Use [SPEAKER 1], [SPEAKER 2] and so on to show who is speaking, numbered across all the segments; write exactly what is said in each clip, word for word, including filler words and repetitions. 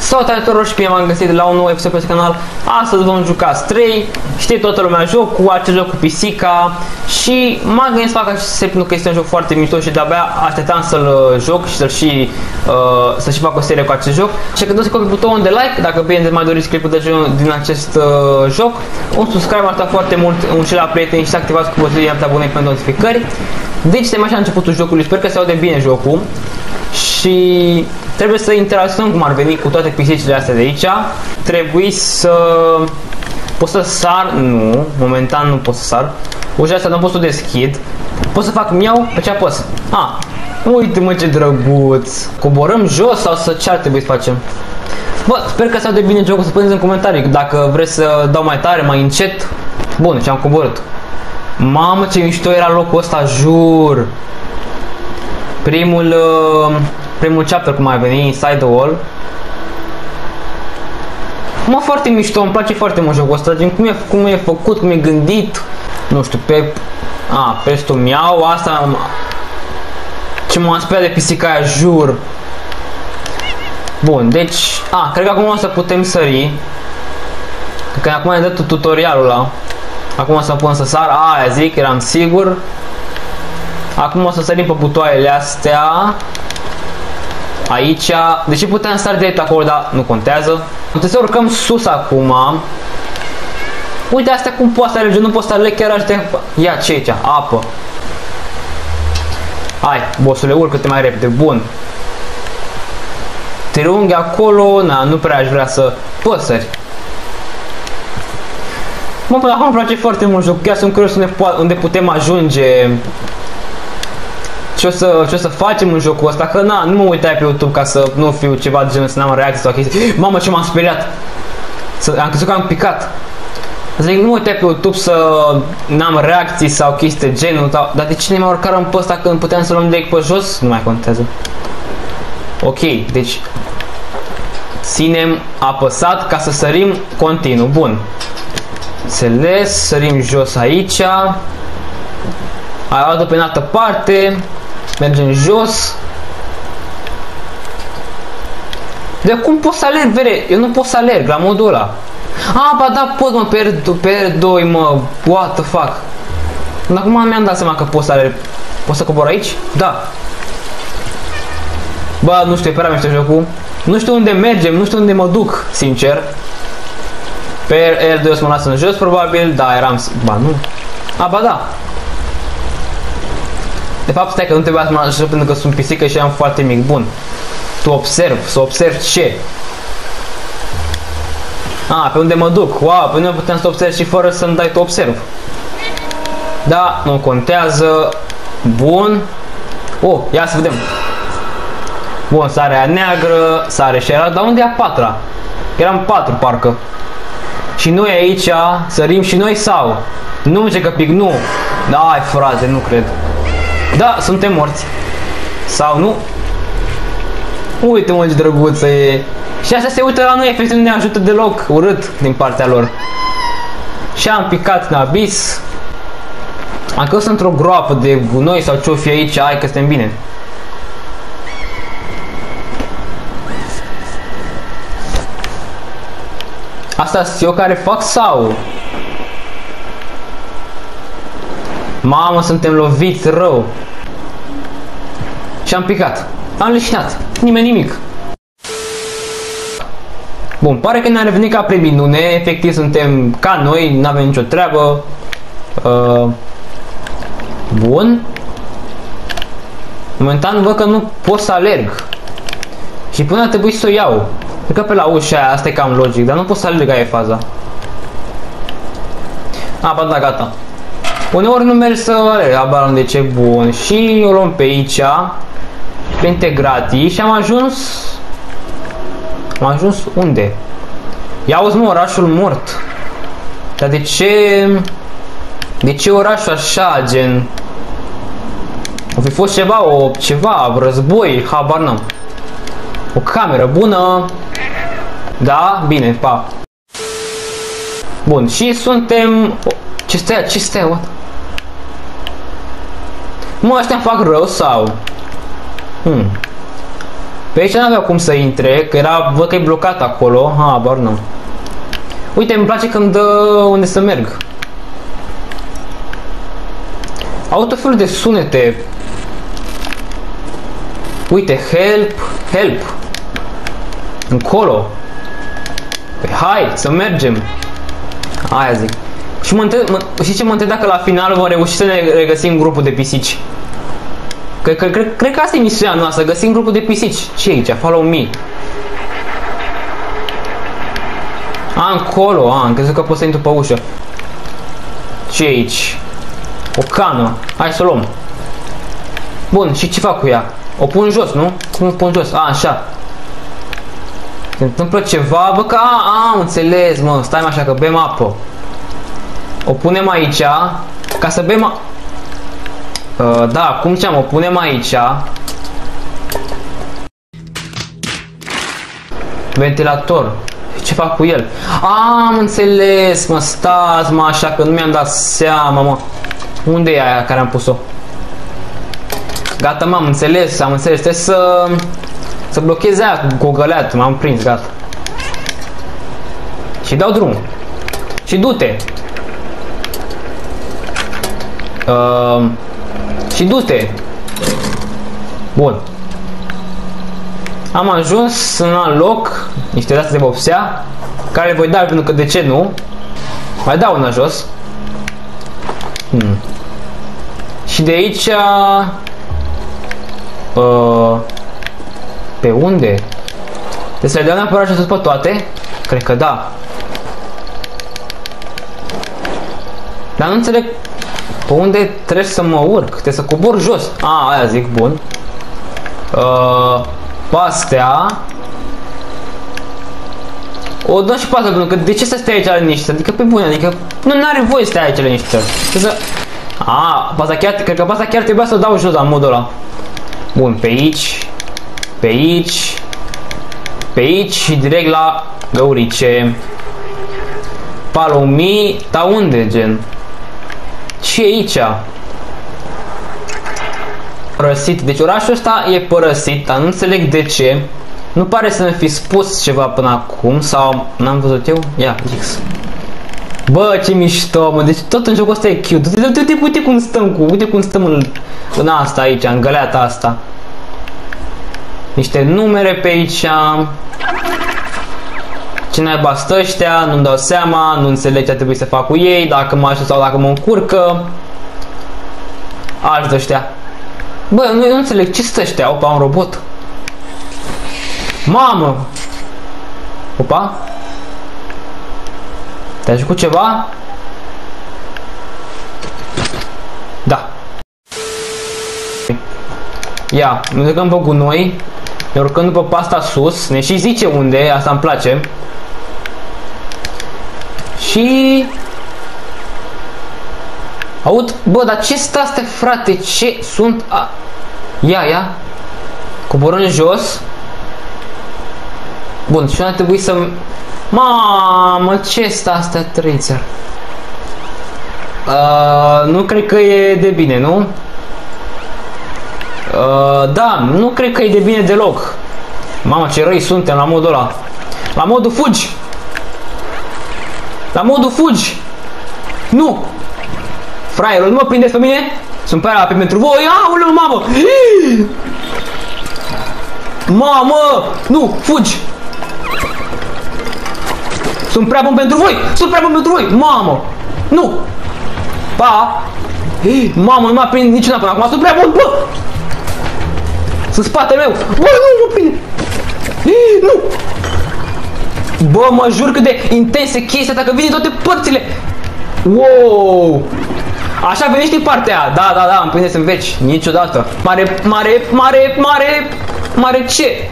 [SPEAKER 1] Salutare tuturor și bine v-am găsit la un nou episod pe canal. Astăzi vom juca Stray. Știe toată lumea jocul, acest joc cu pisica. Și m-am gândit să fac acest set pentru că este un joc foarte mișto și de-abia așteptam să-l joc și să-l și, uh, să și fac o serie cu acest joc. Și când o să copii butonul de like, dacă bine mai doriți clipul de genul din acest uh, joc. Un subscribe ar sta foarte mult, un share la prieteni și să activați cu butonul de abonare pentru notificări. Deci suntem așa la începutul jocului, sper că se aude bine jocul. Și trebuie să interacționăm cum ar veni cu toate pisicile astea de aici. Trebuie să... Pot să sar? Nu, momentan nu pot să sar. Ușa asta nu pot să o deschid. Pot să fac miau? Pe ce apăs? Ah, uite mă ce drăguț. Coborâm jos sau să ce ar trebui să facem? Bă, sper că se aude bine jocul, să puneți în comentarii dacă vreți să dau mai tare, mai încet. Bun, și am coborât. Mamă ce mișto era locul ăsta, jur. Primul, uh, primul chapter cum ai venit, Inside the Wall. Mă, foarte mișto, îmi place foarte mult jocul ăsta, din cum e, cum e făcut, cum e gândit. Nu știu, pe... A, pestul miau, asta... Ce m-am speriat de pisica aia, jur. Bun, deci... A, cred că acum o să putem sări. Că acum ai dat tutorialul ăla. Acum o să pun să sar, aia zic, eram sigur. Acum o să sărim pe butoaiele astea. Aici. Deși puteam sar direct acolo, dar nu contează. Trebuie să urcăm sus acum. Uite astea cum poți să alege, nu poți să alegi chiar astea. Ia ce aici? Apă. Hai, bossule, urcă-te mai repede, bun. Triunghi acolo, na, nu prea aș vrea să păsări. Mă, până acum îmi place foarte mult jocul, chiar sunt curios unde, unde putem ajunge. Ce o, să, ce o să facem în jocul ăsta, că na, nu mă uitai pe YouTube ca să nu fiu ceva de genul, să n-am reacții sau chestii. Mamă, ce m-am speriat! Să, am crezut că am picat. Zic, nu mă uitai pe YouTube să n-am reacții sau chestii de genul, dar de ce ne mai urcarăm pe ăsta când puteam să luăm direct pe jos? Nu mai contează. Ok, deci ținem apăsat ca să sărim continuu, bun. Înțeles, sărim jos aici. Ai luat-o pe în altă parte. Mergem jos. De cum pot să alerg, vere? Eu nu pot să alerg la modul ăla. Ah, ba da, pot mă, pe R doi, mă. What the fuck? Acum mi-am dat seama că pot să alerg. Pot să cobor aici? Da. Bă, nu știu, e prea mișto jocul. Nu știu unde mergem, nu știu unde mă duc, sincer. Pe R doi o să mă lasă în jos, probabil. Da, eram... Ba, nu. Ah, ba da. De fapt, stai că nu trebuia să mă lasă pentru că sunt pisică și am foarte mic. Bun. Tu observ, să observ ce? Ah, pe unde mă duc? Wow, pe unde puteam să observ și fără să-mi dai tu observ. Da, nu contează. Bun. Oh, ia să vedem. Bun, sarea neagră, sare și era, dar unde e a patra? Eram patru, parcă. Și noi aici sărim și noi sau? Nu zice că pic, nu. Dai, frate, nu cred. Da, suntem morți. Sau nu? Uite mă ce drăguță e. Și asta se uită la noi, efectiv nu ne ajută deloc. Urât din partea lor. Și am picat în abis. Am căzut într-o groapă de gunoi sau ce-o fi aici. Hai că suntem bine. Asta sunt eu care fac sau? Mamă, suntem loviți rău. Și am picat. Am leșinat. Nimeni nimic. Bun, pare că ne-am revenit ca pe minune. Efectiv suntem ca noi, nu avem nicio treabă. Uh, bun. Momentan văd că nu pot să alerg. Și până a trebuit să o iau. Cred că pe la ușa aia, asta e cam logic, dar nu pot să alerg, aia e faza. A, ba da, gata. Uneori nu merg să alerg, abar unde ce bun. Și o luăm pe aici, pe integrații și am ajuns... Am ajuns unde? Ia uzi mă, orașul mort. Dar de ce... De ce orașul așa, gen... O fi fost ceva, o... ceva, război, habar n-am. O cameră bună. Da, bine, pa. Bun, și suntem... Ce stai, ce stai, what? Mă, ăștia îmi fac rău sau? Hmm. Pe aici n-avea cum să intre, că era, văd că e blocat acolo. Ha, bar nu. Uite, îmi place când dă unde să merg. Au tot felul de sunete. Uite, help, help. Încolo. Păi hai, să mergem. Aia zic. Și mă întreb, mă, știi ce mă întreb dacă la final vom reuși să ne regăsim grupul de pisici? Cred că, cred, cred că asta e misiunea noastră, să găsim grupul de pisici. Ce e aici? Follow me. A, încolo, a, am crezut că pot să intru pe ușă. Ce e aici? O cană. Hai să o luăm. Bun, și ce fac cu ea? O pun jos, nu? Cum o pun jos? A, așa. Se întâmplă ceva, bă, că a, am înțeles, mă, stai mă așa că bem apă. O punem aici, ca să bem a... Uh, da, cum ziceam, o punem aici. Ventilator. Ce fac cu el? A, am înțeles, mă, stați, mă, așa că nu mi-am dat seama, mă. Unde e aia care am pus-o? Gata, m-am înțeles, am înțeles, trebuie să... Să blochez aia cu gogăleat, m-am prins, gata. Și dau drumul. Și du-te. Uh, și du-te. Bun. Am ajuns în alt loc, niște de-astea de vopsea, care le voi da pentru că de ce nu. Mai dau una jos. Hmm. Și de aici... Uh, pe unde? Trebuie să le dau neapărat și sus pe toate? Cred că da. Dar nu înțeleg pe unde trebuie să mă urc. Trebuie să cobor jos. A, aia zic, bun. Uh, pe astea o dăm și pe asta, pentru că de ce să stai aici liniște? Adică pe bune, adică nu are voie să stai aici liniște. Trebuie să... A, pe asta chiar, cred că pe asta chiar trebuia să o dau jos la modul ăla. Bun, pe aici, pe aici, pe aici și direct la găurice. Follow me, dar unde, gen? Ce e aici? Părăsit. Deci orașul ăsta e părăsit, dar nu înțeleg de ce. Nu pare să ne fi spus ceva până acum, sau n-am văzut eu? Ia, X. Bă, ce mișto, mă, deci tot în jocul ăsta e cute. Uite, uite, uite, uite cum stăm cu, uite cum stăm în, în asta aici, în găleata asta. Niște numere pe aici. Ce naiba stă ăștia, nu-mi dau seama, nu înțeleg ce ar trebui să fac cu ei, dacă mă ajut sau dacă mă încurcă. Alți ăștia. Bă, nu, nu înțeleg, ce stă ăștia? Opa, un robot. Mamă! Opa? Te-ai jucat ceva? Da. Ia, ne ducăm pe gunoi, ne urcăm după pasta sus, ne și zice unde, asta îmi place. Și... Aud, bă, dar ce stă astea, frate, ce sunt a... Ia, ia. Coborâm jos. Bun, și nu ar trebui să... Mamă, ce stă astea, trăițăr? Uh, nu cred că e de bine, nu? Uh, da, nu cred că e de bine deloc. Mamă, ce răi suntem la modul ăla. La modul fugi. La modul fugi. Nu. Fraierul, nu mă prindeți pe mine? Sunt pe aia pentru voi. Aoleu, mamă. Mamă, nu, fugi. Sunt prea bun pentru voi. Sunt prea bun pentru voi. Mamă. Nu. Pa. Mamă, nu m-a prins niciuna până acum. Sunt prea bun, bă. Sunt spatele meu. Bă, nu mă prinde. Nu. Bă, mă jur cât de intense chestia asta, că vine toate părțile. Wow. Așa vine și partea aia. Da, da, da, îmi prindeți în veci. Niciodată. Mare, mare, mare, mare, mare ce?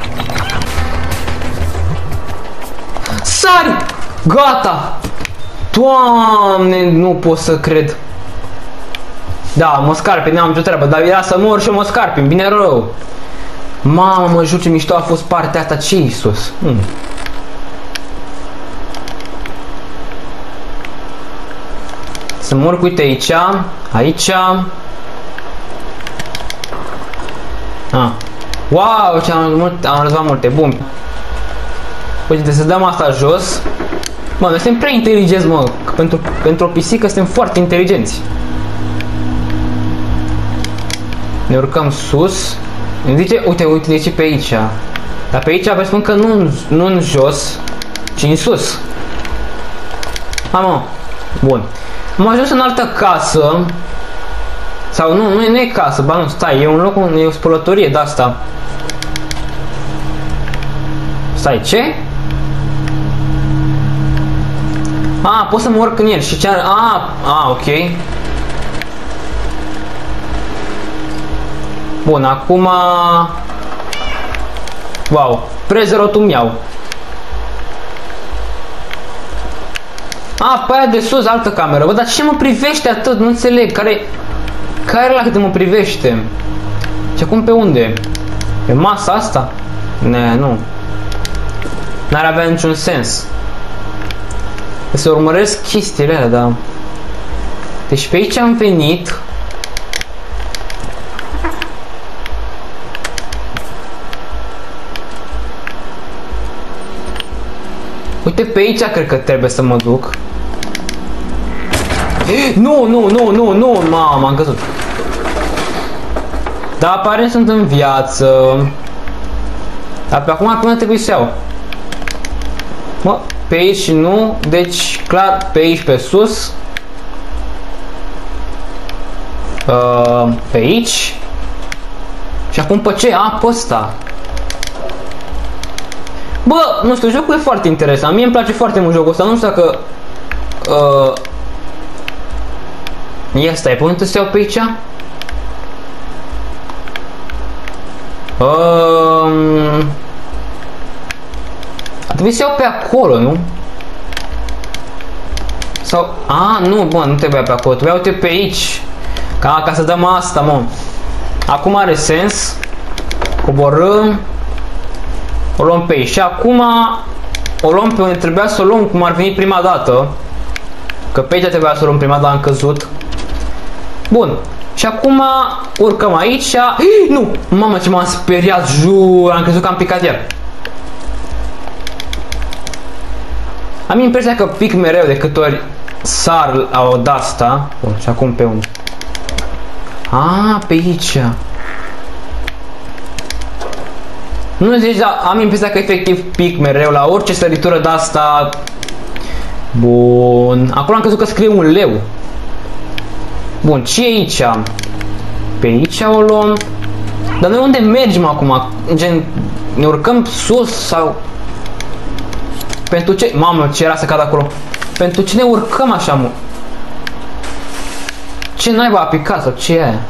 [SPEAKER 1] Sari! Gata! Doamne, nu pot să cred. Da, mă scarpin, n-am nicio treabă, dar era să mor și mă scarpin, bine rău. Mamă, mă jur ce mișto a fost partea asta, ce Iisus? Hmm. Să mor, uite aici, aici. Ah. Wow, ce am, mult, am rezolvat multe. Bun. Uite, trebuie să dăm asta jos. Mă, noi suntem prea inteligenți, mă. Pentru, pentru o pisică suntem foarte inteligenți. Ne urcăm sus. Îmi zice, uite, uite, de ce pe aici. Dar pe aici vă spun că nu, nu în jos, ci în sus. Hai, mă. Bun. Am ajuns în altă casă. Sau nu, nu e, nu e casă, ba nu, stai, e un loc, e o spălătorie de asta. Stai, ce? A, pot să mă urc în el și ce are... A, a, ok. Bun, acum... Wow, prezerotul mi-au. A, pe aia de sus, altă cameră. Bă, dar ce mă privește atât? Nu înțeleg. Care... Care e la cât mă privește? Și acum pe unde? Pe masa asta? Ne, nu. N-ar avea niciun sens. Să urmăresc chestiile alea, da. Deci pe aici am venit. Uite, pe aici cred că trebuie să mă duc. Nu, nu, nu, nu, nu, mamă, m-am căzut. Dar aparent sunt în viață. Dar pe acum până trebuie să iau. Mă, pe aici nu, deci clar pe aici pe sus. Uh, pe aici. Și acum pe ce? A, pe ăsta. Bă, nu știu, jocul e foarte interesant. Mie îmi place foarte mult jocul ăsta. Nu știu dacă... Uh, ia stai, până să iau pe aici? Um, trebuie să iau pe acolo, nu? Sau... A, nu, bă, nu trebuia pe acolo. Trebuia, uite, pe aici. Ca, ca să dăm asta, mă. Acum are sens. Coborâm. O luăm pe aici. Și acum o luăm pe unde trebuia să o luăm, cum ar veni prima dată. Că pe aici trebuia să o luăm prima dată, am căzut. Bun. Și acum urcăm aici. Nu! Mamă, ce m-am speriat, jur, am crezut că am picat iar. Am impresia că pic mereu de câte ori sar la o de-asta. Bun, și acum pe unde? A, pe aici. Nu zici, dar am impresia că efectiv pic mereu la orice săritură de-asta. Bun. Acolo am crezut că scrie un leu. Bun, ce e aici? Pe aici o luăm. Dar noi unde mergem acum? Gen, ne urcăm sus sau... Pentru ce? Mamă, ce era să cad acolo? Pentru ce ne urcăm așa, mă? Ce naiba a picat sau ce e?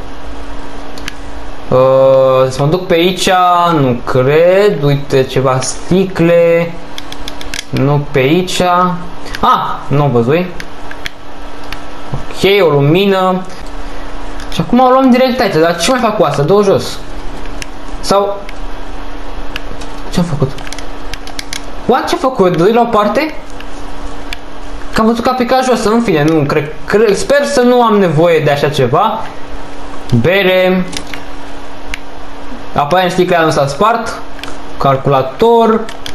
[SPEAKER 1] Uh, să mă duc pe aici, nu cred. Uite, ceva sticle. Nu pe aici. Ah, nu văzui. Ok, o lumină. Și acum o luăm direct aici. Dar ce mai fac cu asta? Dă-o jos. Sau... Ce-am făcut? What? Ce-am făcut? Dă-i la o parte? Că am văzut că a picat jos. În fine, nu cred, cred. Sper să nu am nevoie de așa ceva. Bere. Aparent sticla nu s-a spart. Calculator.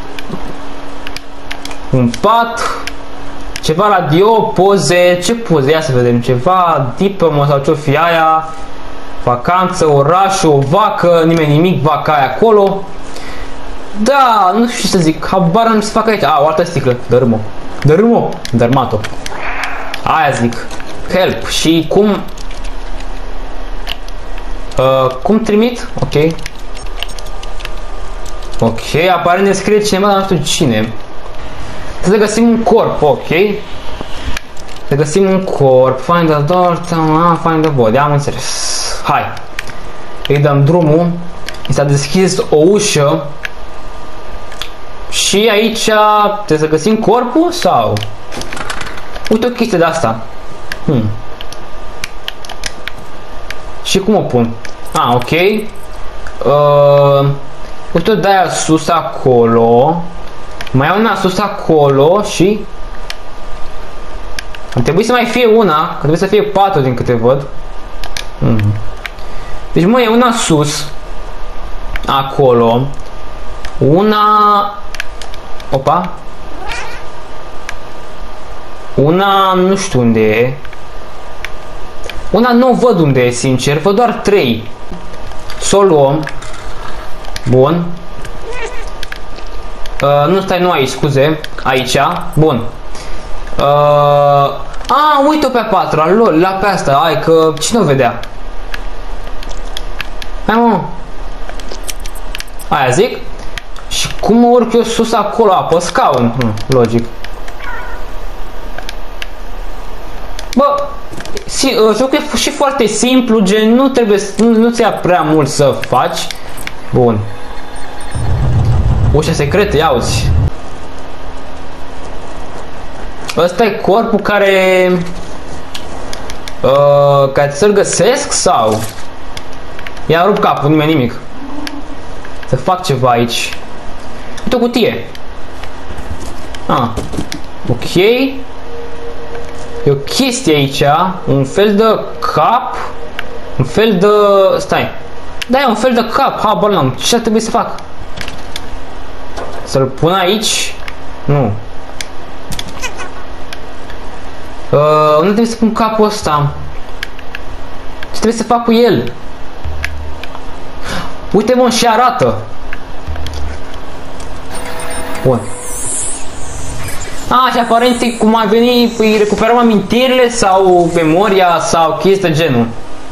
[SPEAKER 1] Un pat. Ceva radio, poze. Ce poze? Ia să vedem. Ceva diplomă sau ce-o fi aia. Vacanță, oraș, o vacă. Nimeni nimic, vaca aia acolo. Da, nu știu ce să zic. Habar nu se fac aici. A, o altă sticlă. Dărâmă. Dărâmă. Dărmat-o. Aia zic. Help. Și cum... Uh, cum trimit? Ok. Ok, aparent ne scrie cineva, dar nu știu cine. Trebuie să găsim un corp, ok. Să găsim un corp. Find the door, ah, find the body. Am înțeles. Hai. Îi dăm drumul. I s-a deschis o ușă. Și aici trebuie să găsim corpul sau... Uite o chestie de asta. Hmm. Și cum o pun? Ah, ok. Uh, uite-o de-aia sus acolo. Mai iau una sus acolo și... Ar trebui să mai fie una, că trebuie să fie patru din câte văd. Mm. Deci mă, e una sus. acolo. Una... Opa. Una nu știu unde e. Una nu văd unde e, sincer. Văd doar trei. Să o luăm. Bun. Uh, nu, stai, nu aici, scuze. Aici. Bun. Uh, a, uite-o pe a patra. Lol, la pe asta. Hai că cine o vedea? Hai, mă. Aia zic. Și cum mă urc eu sus acolo? A, pe scaun. Hm, logic. Bă, si, uh, jocul e și foarte simplu, gen nu trebuie, nu, nu-ți ia prea mult să faci. Bun. Ușa secretă, ia uzi. Ăsta e corpul care... Uh, care să-l găsesc sau? Ia rup capul, nimeni nimic. Să fac ceva aici. Uite o cutie. Ah. Ok. E o chestie aici, un fel de cap, un fel de... stai. Da, e un fel de cap, habar n-am. Ce trebuie să fac? Să-l pun aici? Nu. Uh, unde trebuie să pun capul ăsta? Ce trebuie să fac cu el? Uite, mă, și arată. Bun. A, și aparent cum ar veni, îi recuperăm amintirile sau memoria sau chestii de genul.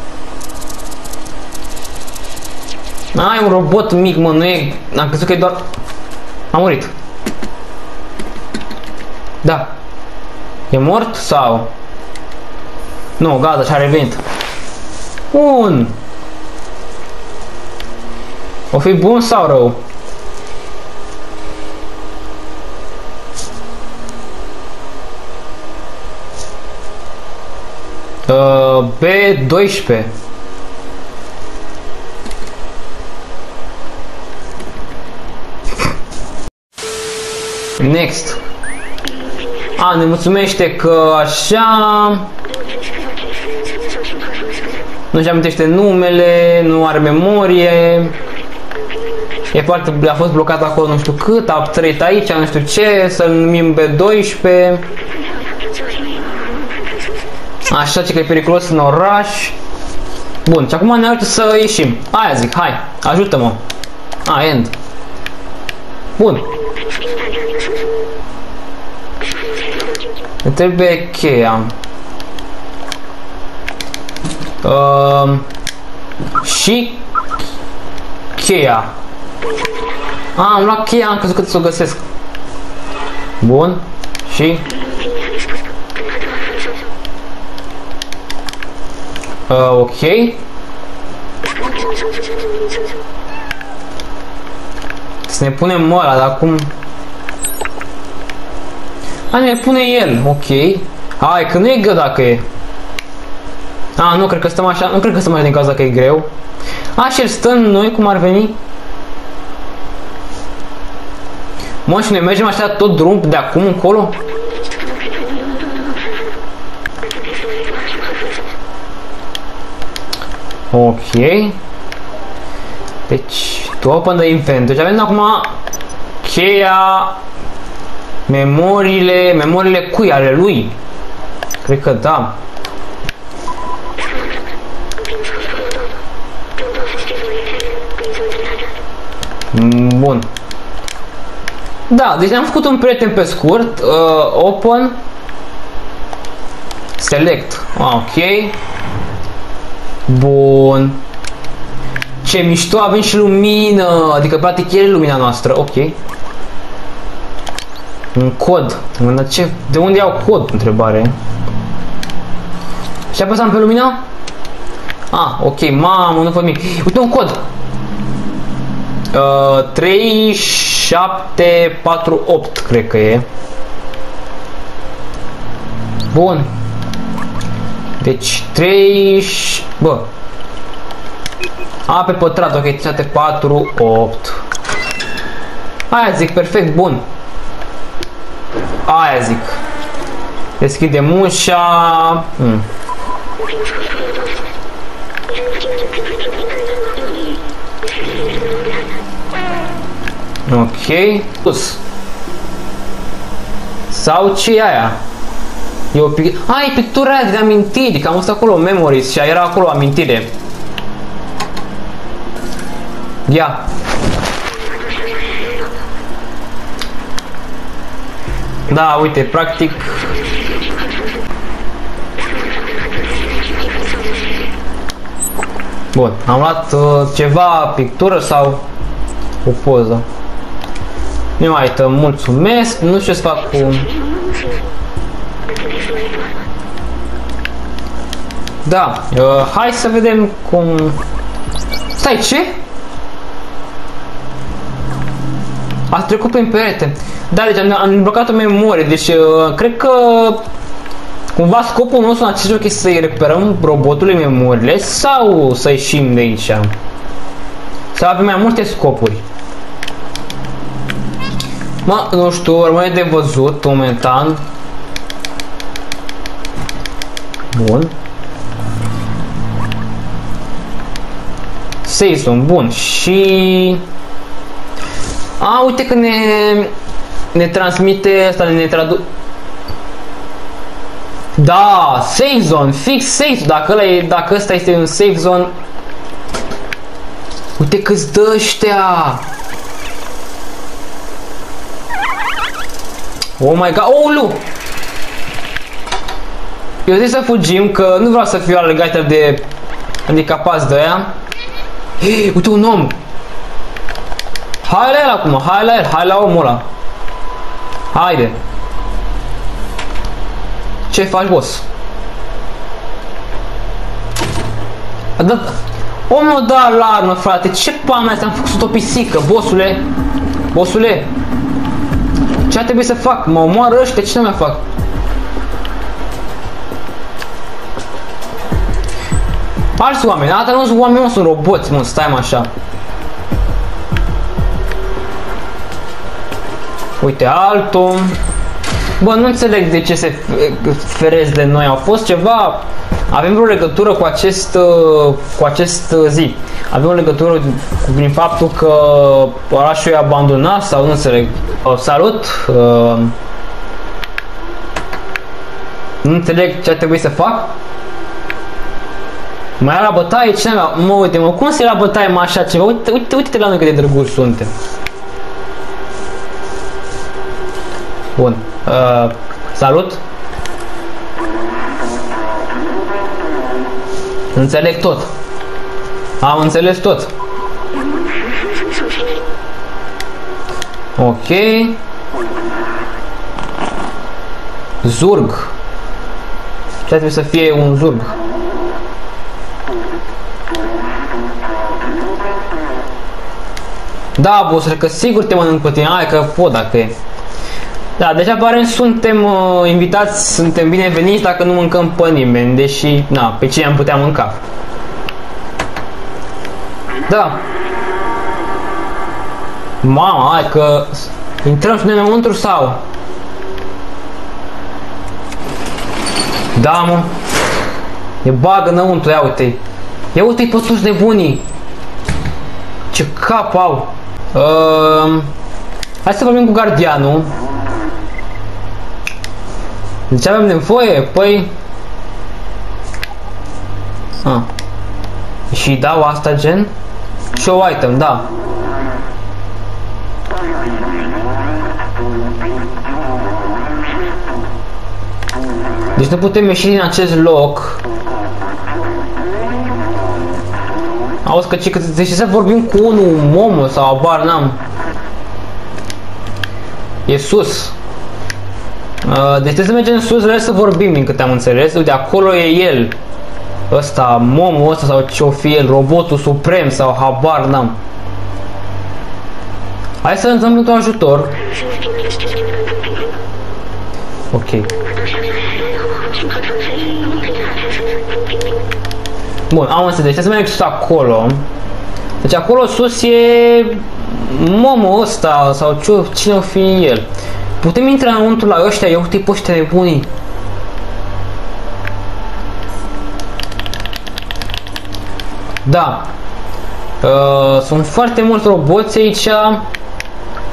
[SPEAKER 1] A, e un robot mic, mă, nu e... Am crezut că e doar... A murit. Da. E mort sau... Nu, gata, și-a revenit. Bun. O fi bun sau rău? Uh, B doisprezece. Next. A, ne mulțumește că așa... Nu-și amintește numele, nu are memorie. E foarte, a fost blocat acolo nu știu cât, a trăit aici, nu știu ce, să-l numim B doisprezece. Așa, ce că e periculos în oraș. Bun, și acum ne ajută să ieșim. Aia zic, hai, ajută-mă. A, end. Bun. Ne trebuie cheia. Uh, și cheia. A, am luat cheia, am crezut că să o găsesc. Bun. Și... Uh, ok. Să ne punem ăla, dar cum... A, ne pune el, ok. Hai, că nu e greu dacă e. A, nu cred că stăm așa, nu cred că stăm așa din cauza că e greu. A, și el stă în noi, cum ar veni? Mă, și noi mergem așa tot drumul de acum încolo? Ok. Deci, to open the inventory. Deci avem acum cheia, memoriile, memoriile cui? Ale lui? Cred că da. Bun. Da, deci am făcut un prieten pe scurt. Uh, open. Select. Ok. Bun. Ce mișto, avem și lumină. Adică practic e lumina noastră. Ok. Un cod. Ce? De unde iau cod? Întrebare. Și apăsam pe lumină? Ah, ok, mamă, nu văd nimic. Uite un cod. Uh, trei șapte patru opt cred că e. Bun. Deci trei... Bă. A pe pătrat, ok, trei șapte patru opt. Aia zic, perfect, bun. Aia zic. Deschidem ușa. Hmm. Ok. Sus. Sau ce e aia? E o pic... A, e pictura aia de amintiri, că am văzut acolo memories și era acolo amintire. Ia. Da, uite, practic... Bun, am luat uh, ceva pictură sau o poză. Nu mai uită, mulțumesc, nu știu ce să fac cu... Da, uh, hai să vedem cum... Stai, ce? A trecut prin perete. Da, deci am, am blocat o memorie, deci uh, cred că cumva scopul nostru în acest joc este să-i recuperăm robotului memoriile sau să ieșim de aici. Să avem mai multe scopuri. Mă, nu știu, rămâne de văzut momentan. Bun. Season, bun. Și... A, uite că ne... Ne transmite asta, ne traduc... Da, safe zone, fix safe, dacă ăla e, dacă ăsta este un safe zone. Uite câți dă ăștia. Oh my god, oh, lu. Eu zic să fugim, că nu vreau să fiu alegat de handicapați de aia. Hei, uite un om. Hai la el acum, hai la el, hai la omul ăla. Haide. Ce faci, boss? A dat... Omul dă alarmă, frate. Ce pana asta? Am făcut o pisică, bossule. Bossule. Ce ar trebui să fac? Mă omoară ăștia, ce nu mai fac? Alți oameni, data nu sunt oameni, nu sunt roboți, mă, stai mă așa. Uite altul. Bă, nu înțeleg de ce se feresc de noi. Au fost ceva... Avem vreo legătură cu acest, cu acest zi. Avem o legătură prin faptul că orașul e abandonat sau nu înțeleg. Salut! Nu înțeleg ce ar trebui să fac. Mai era la bătaie? Cine avea? Mă, uite, mă, cum se la bătaie mă așa ceva? Uite, uite, uite la noi cât de drăguți suntem. Bun. Uh, salut. Înțeleg tot. Am înțeles tot. Ok. Zurg. Ce trebuie să fie un zurg? Da, boss, că sigur te mănânc pe tine. Hai că pot dacă e. Da, deci aparent suntem uh, invitați, suntem bineveniți dacă nu mâncăm pe nimeni, deși, na, pe cine am putea mânca. Da. Mama, hai că intrăm și noi înăuntru sau? Da, mă. E bagă înăuntru, ia uite-i. Ia uite-i pe sus nebunii. Ce cap au. Uh, hai să vorbim cu gardianul. De ce avem nevoie? Păi... Ah. Și dau asta gen? Show item, da. Deci nu putem ieși din acest loc. Auzi că ce, că deci să vorbim cu unul, omul sau abar n-am. E sus. Uh, deci trebuie să mergem sus, vreau să vorbim din câte am înțeles. Uite, acolo e el. Ăsta, momul ăsta sau ce-o fi el, robotul suprem sau habar n-am. Hai să ne dăm ajutor. Ok. Bun, am înțeles, trebuie să mergem sus acolo. Deci acolo sus e momul ăsta sau cine o fi el. Putem intra înăuntru la ăștia, eu uite pe ăștia nebunii. Da. Uh, sunt foarte mulți roboți aici.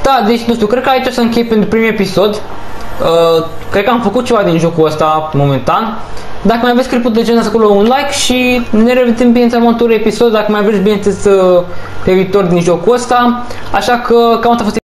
[SPEAKER 1] Da, deci nu știu, cred că aici o să închei pentru primul episod. Uh, cred că am făcut ceva din jocul ăsta momentan. Dacă mai aveți clipul de genul ăsta, acolo un like și ne revedem bineînțeles în următorul episod. Dacă mai vreți bineînțeles pe viitor din jocul ăsta. Așa că cam asta a fost